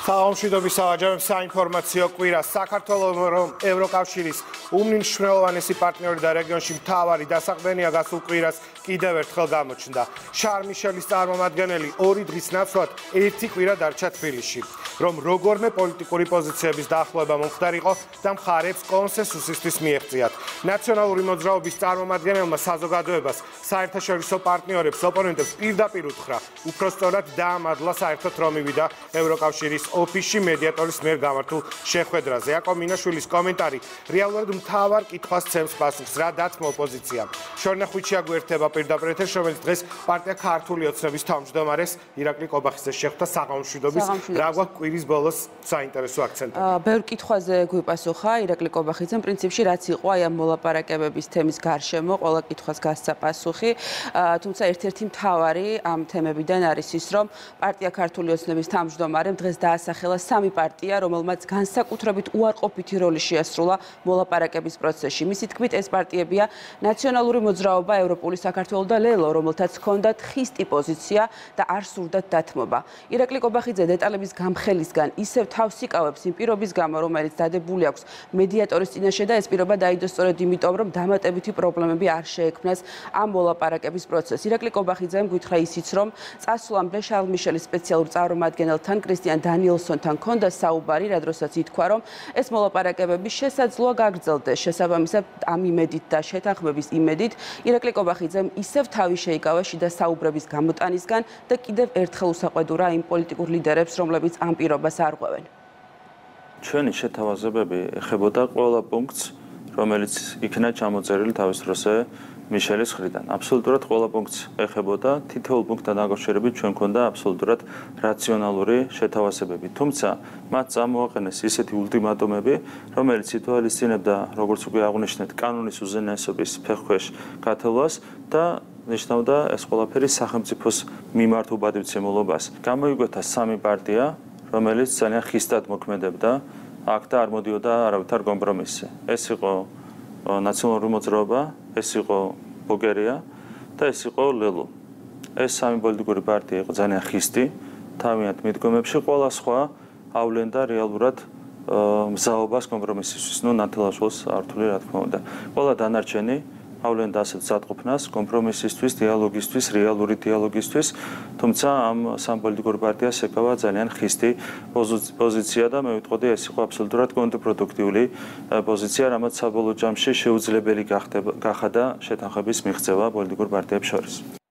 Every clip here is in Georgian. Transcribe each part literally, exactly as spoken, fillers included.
Საომშვიდობის სავაჭროებს საინფორმაციო კვირა საქართველოს ევროკავშირის უმნიშვნელოვანესი პარტნიორი და რეგიონში მთავარი დასაყრდენია გასულ კვირას კიდევ ერთხელ გამოჩნდა. შარლ მიშელის წარმომადგენელი ორი დღის ნაცვლად ერთი კვირა დარჩა თბილისში, რომ როგორმე პოლიტიკური პოზიციების დაახლოება მომხდარიყო და მხარებს კონსენსუსისთვის მიეღწიათ. ნაციონალური მოძრაობის წარმომადგენელმა საზოგადოებას, საერთაშორისო პარტნიორებს, ოპონენტებს პირდაპირ უთხრა, უფრო სწორად დაამადლა საერთოდ რომ მივიდა ევროკავშირის ოფისში მედიატორის მიერ გამართულ შეხვედრაზე. აკო მინაშვილის კომენტარი რეალურად მთავარ კითხვას ცემს პასუხს, რა დათმო ოპოზიციამ. შორნა ხვიჩია გვერდება პირდაპირ ეთერში, რომელიც დღეს პარტია ქართული ოცნების თავმჯდომარეს ირაკლი კობახიძეს შეხვდა საღამოშვიდობის. რა გვაქვს კვირის ბოლოს საინტერესო აქცენტები? ბევრ კითხვაზე გვიპასუხა ირაკლი კობახიძემ, პრინციპში რაც იყო აი ამ მოლაპარაკებების თემის გარშემო, ყველა კითხვას გასცა პასუხი. თუმცა ერთ-ერთი მთავარი ამ თემებიდან არის ის, რომ პარტია ქართული ოცნების თავმჯდომარემ დღეს დაასახელა სამი პარტია, რომელმაც განსაკუთრებით უარყოფითი როლი შეასრულა მოლაპარაკების პროცესში. მისი თქმით, ეს პარტიებია ნაციონალური მოძრაობა, ევროპული საქართველო და ლელო, რომელთაც ჰქონდათ ხისტი პოზიცია და არ სურდათ დათმობა. ირაკლი კობახიძე დეტალების გამხელისგან ისევ თავს იკავებს იმ პირობის გამო, რომელიც დადებული აქვს მედიატორის წინაშე და ეს პირობა დაიდო სწორედ იმიტომ, რომ დამატებითი პრობლემები არ შეექმნას ამ მოლაპარაკების პროცესს. ირაკლი კობახიძემ გითხრა ისიც, რომ წასვლამდე შარლ მიშელის სპეციალურ წარმომადგენელთან კრისტიან დანიელსონთან ჰქონდა საუბარი, რა დროსაც ითქვა, რომ ეს მოლაპარაკებები შესაძლოა გაგრძელდეს. შესაბამისად, ამ იმედით და შეთანხმების იმედით ირაკლი კობახიძემ ისევ თავი შეიკავა შიდა საუბრების გამოტანისგან და კიდევ ერთხელ უსაყვედურა იმ პოლიტიკურ ლიდერებს, რომლებიც ამ პირობას არღვევენ. ჩვენი შეთავაზებები ეხებოდა ყველა პუნქტს, რომელიც იქნა ჩამოწერილი თავის დროზე მიშელის მხრიდან. აბსოლუტურად ყველა პუნქტს ეხებოდა, თითოეულ პუნქტთან დაკავშირებით ჩვენ გვქონდა აბსოლუტურად რაციონალური შეთავაზებები. თუმცა მათ წამოაყენეს ისეთი ულტიმატუმები, რომელიც ითვალისწინებდა, როგორც უკვე აღნიშნეთ, კანონის უზენაესობის ფეხქვეშ გათელვას და ნიშნავდა ეს ყველაფერი სახელმწიფოს მიმართ უბადმცემლობას. გამოიკვეთა სამი პარტია, რომელიც ძალიან ხისტად მოქმედებდა აქ და არ მოდიოდა არავითარ კომპრომისზე. ეს იყო ნაციონალური მოძრაობა, ეს იყო ბოგერია და ეს იყო ლელო. ეს სამი პოლიტიკური პარტია იყო ძალიან ხისტი თავიანთ მიდგომებში, ყველა სხვა ავლენდა რეალურად მზაობას კომპრომისისთვის. ნუ ნათელაშვილს ართული რა თქმა უნდა. ყველა დანარჩენი ავლენდა ასეთ ზადყოფნას კომპრომისისთვის, დიალოგისთვის, რეალური დიალოგისთვის, თუმცა ამ სამ პოლიტიკურ პარტიას ეკავა ძალიან ხისტი პოზიცია და მე ვიტყოდი, ეს იყო აბსოლუტურად კონტრპროდუქტიული პოზიცია, რამაც საბოლოო ჯამში შეუძლებელი გახადა შეთანხმების მიღწევა პოლიტიკურ პარტიებს შორის.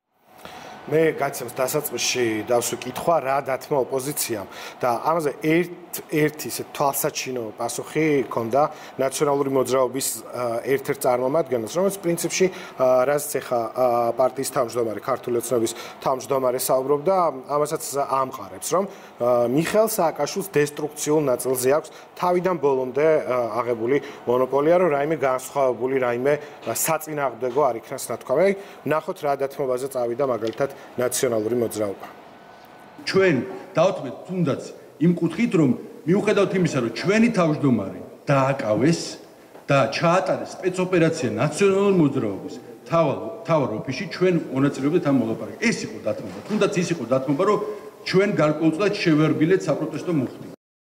მე გაცემს დასაწყისში დავსვი კითხვა, რა დათმო ოპოზიციამ და ამაზე ერთ-ერთი ისე თვალსაჩინო პასუხი ჰქონდა ნაციონალური მოძრაობის ერთ-ერთ წარმომადგენელს, რომელიც პრინციპში რაც ეხა პარტიის თავმჯდომარე, ქართული ოცნების თავმჯდომარე საუბრობდა, ამასაც ამყარებს, რომ მიხეილ სააკაშვილის დესტრუქციულ ნაწილზე აქვს თავიდან ბოლომდე აღებული მონოპოლია, რომ რაიმე განსხვავებული, რაიმე საწინააღმდეგო არ იქნას ნათქვამი. ნახოთ რა დათმობაზე წავიდა მაგალითად ნაციონალური მოძრაობა. ჩვენ დავთმეთ თუნდაც იმ კუთხით, რომ მიუხედავად იმისა, რომ ჩვენი თავმჯდომარე დააკავეს და ჩაატარეს სპეცოპერაცია ნაციონალური მოძრაობის თავარ ოფისში, ჩვენ მონაწილეობდით ამ მოლაპარაკებაში. ეს იყო დათმობა. თუნდაც ის იყო დათმობა, რომ ჩვენ გარკვეულწილად შევერბილეთ საპროტესტო მუხტი.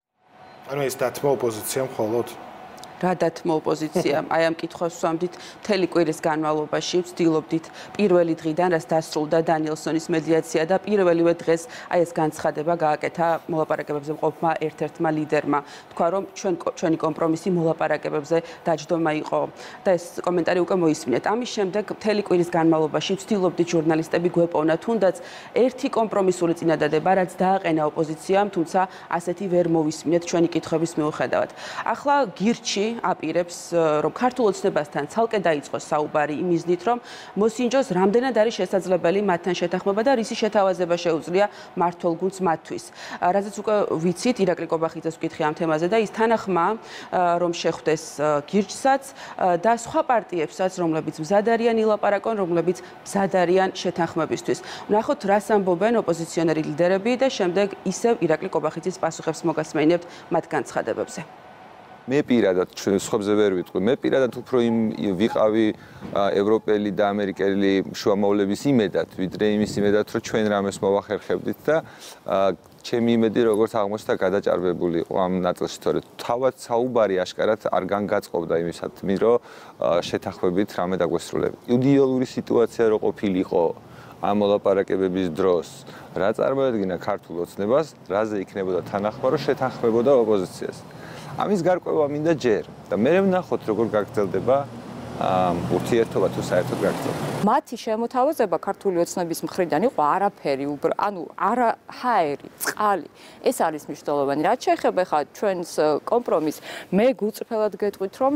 ანუ ეს დათმო ოპოზიციამ მხოლოდ რა დათმო ოპოზიციამ აი ამ კითხვას ვსვამდით მთელი კვირის განმავლობაში, ვცდილობდით პირველი დღიდან, რაც დასრულდა დანიელსონის მედიაცია და პირველივე დღეს აი ეს განცხადება გააკეთა მოლაპარაკებებზე მყოფმა ერთ-ერთმა ლიდერმა. თქვა, რომ ჩვენ ჩვენი კომპრომისი მოლაპარაკებებზე დაჯდომა იყო და ეს კომენტარი უკვე მოისმინეთ. ამის შემდეგ მთელი კვირის განმავლობაში ვცდილობდით ჟურნალისტები გვეპოვნა თუნდაც ერთი კომპრომისული წინადადება, რაც დააყენა ოპოზიციამ, თუმცა ასეთი ვერ მოვისმინეთ ჩვენი კითხვების მიუხედავად. ახლა გირჩი აპირებს, რომ ქართულ ოცნებასთან ცალკე დაიწყოს საუბარი იმ მიზნით, რომ მოსინჯოს რამდენად არის შესაძლებელი მათთან შეთანხმება და რისი შეთავაზება შეუძლია მმართველ გუნდს მათთვის. რაზეც უკვე ვიცით, ირაკლი კობახიძეს ვკითხე ამ თემაზე და ის თანახმა, რომ შეხვდეს გირჩსაც და სხვა პარტიებსაც, რომლებიც მზად არიან ილაპარაკონ, რომლებიც მზად არიან შეთანხმებისთვის. ვნახოთ, რას ამბობენ ოპოზიციონერი ლიდერები და შემდეგ ისევ ირაკლი კობახიძის პასუხებს მოგასმენიებთ მათ განცხადებებზე. მე პირადად სხვებზე ვერ ვიტყვი. მე პირადად უფრო იმ ვიყავი ევროპელი და ამერიკელი შუამავლების იმედად, ვიდრე იმის იმედად, რომ ჩვენ რამეს მოვახერხებდით და ჩემი იმედი როგორც აღმოჩნდა გადაჭარბებული იყო ამ ნაწილში, თორე თავად საუბარი აშკარად არ განგაწყობდა იმისადმი, რომ შეთანხმებით რამე დაგვესრულებია. იდეალური სიტუაცია რო ყოფილიყო ამ მოლაპარაკებების დროს, რა წარმოედგინა ქართულ ოცნებას, რაზე იქნებოდა თანახმა, რომ შეთანხმებოდა ოპოზიციას. ამის გარკვევა მინდა ჯერ და მე ვნახოთ როგორ გაგრძელდება ურთიერთობა თუ საერთოდ გაგრძელდება. მათი შემოთავაზება ქართული ოცნების მხრიდან იყო არაფერი, ანუ არა ჰაერი, წყალი. ეს არის მნიშვნელოვანი. რაც შეეხება ხა ჩვენს კომპრომისს, მე გუწრფელად გეტყვით, რომ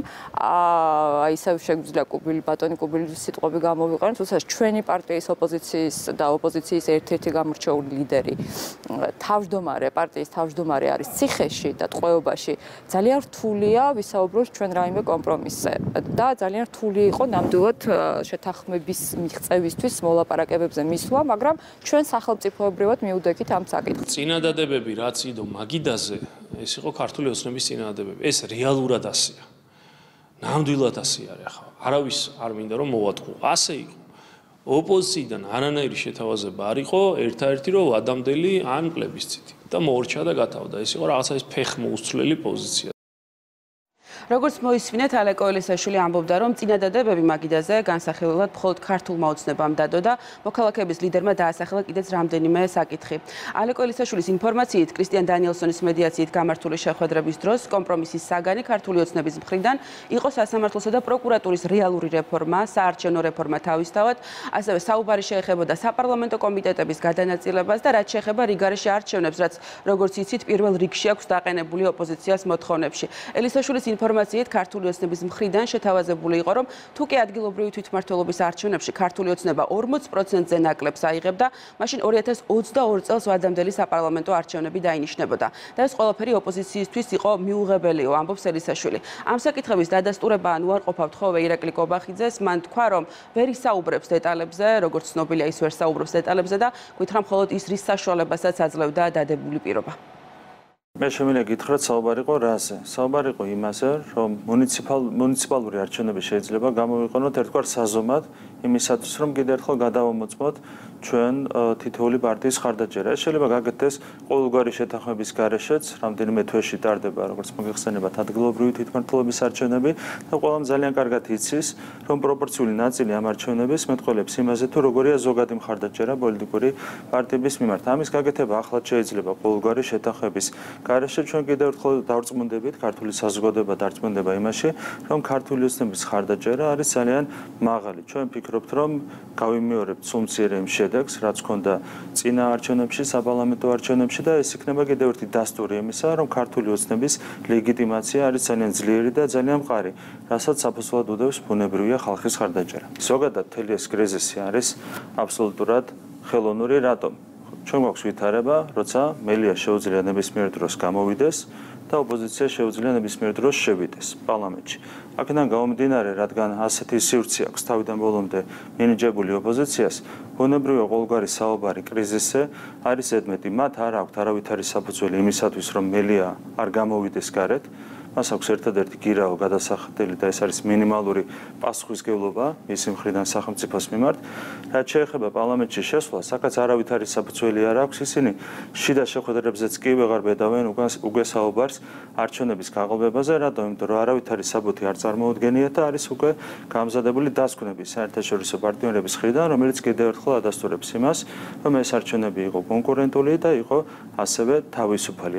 აა ისევ შეგვიძლია კუბილი ბატონი კუბილის სიტყვები გამოვიყენოთ, თუმცა ჩვენი პარტიის ოპოზიციის და ოპოზიციის ერთ-ერთი გამორჩეული ლიდერი, თავმჯდომარე, პარტიის თავმჯდომარე არის ციხეში და ტყვეობაში. ძალიან რთულია ვისაუბროთ ჩვენ რაიმე კომპრომისზე და ძალიან რთული იყო ნამდვილად შეთანხმების მიღწევისთვის მოლაპარაკებებზე მისვლა, მაგრამ ჩვენ სახელმწიფოებრივად მივდექით ამ საკითხს. წინადადებები რაც იდო მაგიდაზე, ეს იყო ქართული ოცნების წინადადებები. ეს რეალურად ასეა. ნამდვილად ასე არის ახლა. არავის არ მინდა რომ მოვატყუო. ასე იყო. ოპოზიციიდან არანაირი შეთავაზება არ იყო, ერთ-ერთი რომ ადამიანდელი ან პლებისციტი და მოორჩა და გათავდა. ეს იყო რაღაცა ის ფეხმოუსწლელი პოზიცია. როგორც მოისმინეთ, ალეკო ელისაშვილი ამბობდა, რომ წინადადებები მაგიდაზე განსახილველად მხოლოდ ქართულმა ოცნებამ დადო და მოქალაქეების ლიდერმა დაასახელა კიდეც რამდენიმე საკითხი. ალეკო ელისაშვილის ინფორმაციით, კრისტიან დანიელსონის მედიაციით გამართული შეხვედრების დროს კომპრომისის საგანი ქართული ოცნების მხრიდან იყო სასამართლოსა და პროკურატურის რეალური რეფორმა, საარჩევნო რეფორმა თავისთავად, ასევე საუბარი შეეხებოდა საპარლამენტო კომიტეტების გადანაწილებას და რაც შეეხება რიგარეშე არჩევნებს, რაც როგორც იცით, პირველ რიგში აქვს დაყენებული ოპოზიციას მოთხოვნებში. ელისაშვილის ინფორმაციით ქართული ოცნების მხრიდან შეთავაზებული იყო, რომ თუ კი ადგილობრივი თვითმმართველობის არჩევნებში ქართული ოცნება ორმოც პროცენტზე ნაკლებს აიღებდა, მაშინ ორი ათას ოცდაორი წელს ვადამდელი საპარლამენტო არჩევნები დაინიშნებოდა. და ეს ყველაფერი ოპოზიციისთვის იყო მიუღებელიო, ამბობს ელისაშვილი. ამ საკითხების დადასტურება ან უარყოფავთ ხოლმე ირაკლი კობახიძეს, მან თქვა, რომ ვერ ისაუბრებს დეტალებზე, როგორც ცნობილია, ის ვერ საუბრობს დეტალებზე და გითხრა მხოლოდ ის რის საშუალებასაც აძლევდა დადებული პირობა. მე შემიძლია გითხრათ საუბარი იყო რაზე? საუბარი იყო იმაზე, რომ მუნიციპალ მუნიციპალური არჩევნები შეიძლება გამოვიყენოთ ერთგვარ საზომად იმისათვის, რომ კიდევ ერთხელ გადავამოწმოთ ჩვენ თითოეული პარტიის ხარდაჭერა. ეს შეიძლება გაკეთდეს ყოველგვარი შეთანხმების გარეშეც, რამდენიმე თვეში ტარდება, როგორც მოგეხსენებათ, ადგილობრივი თვითმმართველობის არჩევნები და ყველამ ძალიან კარგად იცის, რომ პროპორციული ნაწილი ამ არჩევნების მეტყველებს იმაზე, თუ როგორია ზოგადი მხარდაჭერა პოლიტიკური პარტიების მიმართ. ამის გაკეთება ახლად შეიძლება ყოველგვარი შეთანხმების გარეშე. ჩვენ კიდევ ერთხელ დავწმუნდებით, ქართული საზოგადოება დარწმუნდება იმაში, რომ ქართული ოცნების ხარდაჭერა არის ძალიან მაღალი. ჩვენ ვფიქრობთ, რომ გავიმეორებთ სულმცირე იმ შედეგს, რაც ჰქონდა წინა არჩევნებში, საპარლამენტო არჩევნებში და ეს იქნება კიდევ ერთი დასტური იმისა, რომ ქართული ოცნების ლეგიტიმაცია არის ძალიან ძლიერი და ძალიან მყარი, რასაც საფუძვლად უდევს ბუნებრივია ხალხის ხარდაჭერა. ზოგადად, მთელი ეს კრიზისი არის აბსოლუტურად ხელოვნური. რატომ? ჩვენ გვაქვს ვითარება, როცა მელია შეუძლია ნებისმიერ დროს გამოვიდეს და ოპოზიცია შეუძლია ნებისმიერ დროს შევიდეს პარლამენტში. აქედან გამომდინარე, რადგან ასეთი სივრცე აქვს თავიდან ბოლომდე მინიჭებული ოპოზიციას, ბუნებრივია ყოველგვარი საუბარი კრიზისზე არის ზედმეტი. მათ არ აქვთ არავითარი საფუძველი იმისათვის, რომ მელია არ გამოვიდეს გარეთ. მას აქვს ერთადერთი გირაო გადასახდელი და ეს არის მინიმალური პასუხისმგებლობა მისი მხრიდან სახელმწიფოს მიმართ. რაც შეეხება პარლამენტში შესვლას, აქაც არავითარი საფუძველი არ აქვს. ისინი შიდა შეხვედრებზეც კი ვეღარ ბედავენ უკვე საუბარს არჩევნების გაყალბებაზე, რატომ? იმიტომ რომ არავითარი საბუთი არ წარმოუდგენიათ და არის უკვე გამზადებული დასკვნები საერთაშორისო პარტნიორების მხრიდან, რომელიც კიდევ ერთხელ ადასტურებს იმას, რომ ეს არჩევნები იყო კონკურენტული და იყო ასევე თავისუფალი.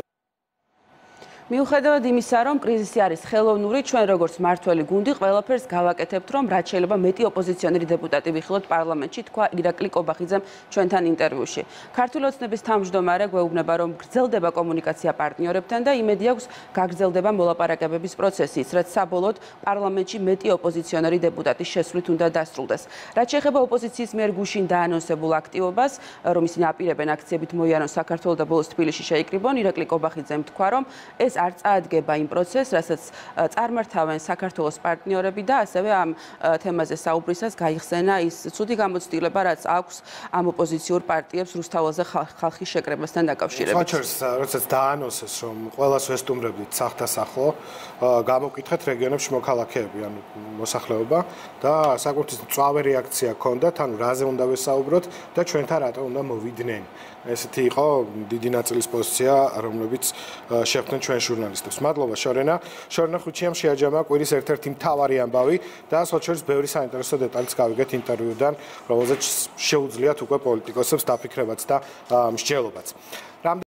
მიუხედავად იმისა, რომ კრიზისი არის ხელოვნური, ჩვენ როგორც მართველი გუნდი ყველაფერს გავაკეთებთ, რომ რაც შეიძლება მეტი ოპოზიციონერი დეპუტატი ვიხილოთ პარლამენტში, თქვა ირაკლი კობახიძემ ჩვენთან ინტერვიუში. ქართული ოცნების თავმჯდომარე გვეუბნება, რომ გრძელდება კომუნიკაცია პარტნიორებთან და იმედი აქვს გაგრძელდება მოლაპარაკებების პროცესიც, რაც საბოლოოდ პარლამენტში მეტი ოპოზიციონერი დეპუტატის შესვლით უნდა დასრულდეს. რაც შეეხება ოპოზიციის მიერ გუშინ დაანონსებულ აქტივობას, რომ ისინი აპირებენ აქციებით მოიარონ საქართველოს და ბოლოს თბილისში შეიკრიბონ, ირაკლი კობახიძემ თქვა, რომ ეს არ წაადგება იმ პროცესს, რასაც წარმართავენ საქართველოს პარტნიორები და ასევე ამ თემაზე საუბრისას გაიხსენა ის ცუდი გამოცდილება, რაც აქვს ამ ოპოზიციურ პარტიებს რუსთაველზე ხალხის შეკრებასთან დაკავშირებით. საჩერს, როდესაც დაანონსეს, რომ ყველას ვესტუმრებდით სახთასახლო, გამოვკითხეთ რეგიონებში მოქალაქეები, ანუ მოსახლეობა და საკუთრის მწვავე რეაქცია ჰქონდათ, ანუ რაზე უნდა ვესაუბროთ და ჩვენთან რატო უნდა მოვიდნენ. ესეთი იყო დიდი ნაწილის პოზიცია, რომლებიც შეხვდნენ ჩვენ ჟურნალისტებს. მადლობა შორენა. შორენა ხუჩიამ შეაჯამა კვირის ერთ-ერთი მთავარი ამბავი და სხვა შორის ბევრი საინტერესო დეტალიც გავიგეთ ინტერვიუდან, რომელზეც შეუძლიათ უკვე პოლიტიკოსებს დაფიქრებაც და მსჯელობაც.